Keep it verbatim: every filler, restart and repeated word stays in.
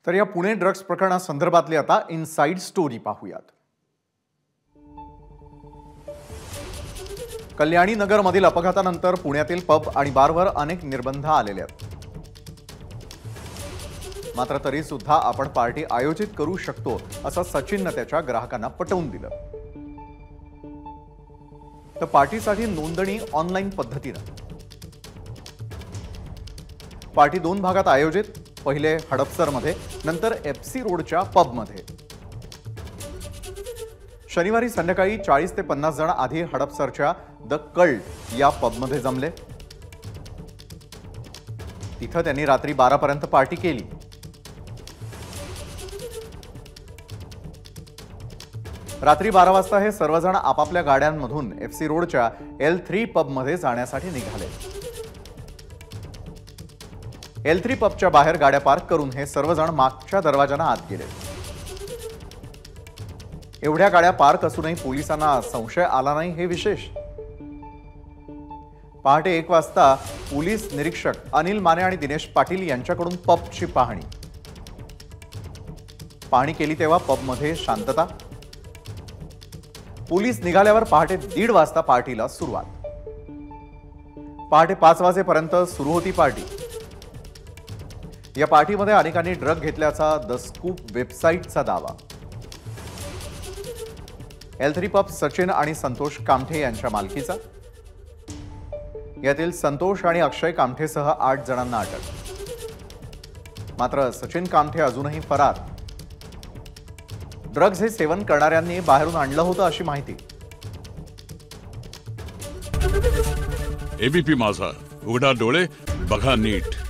तर या पुणे ड्रग्स प्रकरणासंदर्भातली आता इनसाइड स्टोरी पाहूयात। कल्याणी नगर मधील अपघातानंतर पुण्यातील पब आणि बारवर अनेक निर्बंध आलेले आहेत। मात्र तरी सुद्धा आपण पार्टी आयोजित करू शकतो असं सचिनने त्याच्या ग्राहकांना पटवून दिलं। तर पार्टीसाठी नोंदणी ऑनलाईन पद्धतीने पार्टी दोन भागात आयोजित, पहिले हडपसर मध्ये, नंतर एफसी रोडच्या पब मध्ये। शनिवारी संध्याकाळी चाळीस ते पन्नास जण आधी हडपसरच्या द कल्ट या पब मध्ये जमले। तिथं त्यांनी रात्री बारा पर्यंत पार्टी केली। रात्री बारा वाजता हे सर्वजण आपापल्या गाड्यांमधून एफसी रोडच्या एल थ्री पब मध्ये जाण्यासाठी निघाले। एल थ्री पबच्या बाहेर गाड्या पार्क करून हे सर्वजण मागच्या दरवाजाने आत गेले। एवढ्या गाड्या पार्क असूनही पोलिसांना संशय आला नाही हे विशेष। पहाटे एक वाजता पोलीस निरीक्षक अनिल माने आणि दिनेश पाटील यांच्याकडून पबची पाहणी पाहणी केली तेव्हा पबमध्ये शांतता। पोलीस निघाल्यावर पहाटे दीड वाजता पार्टीला सुरुवात। पहाटे पाच वाजेपर्यंत सुरू होती पार्टी। या पार्टीमध्ये अनेकांनी ड्रग घेतल्याचा द स्कूप वेबसाईटचा दावा। एल थ्री पब सचिन आणि संतोष कामठे यांच्या मालकीचा। यातील संतोष आणि अक्षय कामठेसह आठ जणांना अटक। मात्र सचिन कामठे अजूनही फरार। ड्रग्ज हे सेवन करणाऱ्यांनी बाहेरून आणलं होतं अशी माहिती। एबीपी माझा, उघडा डोळे बघा नीट।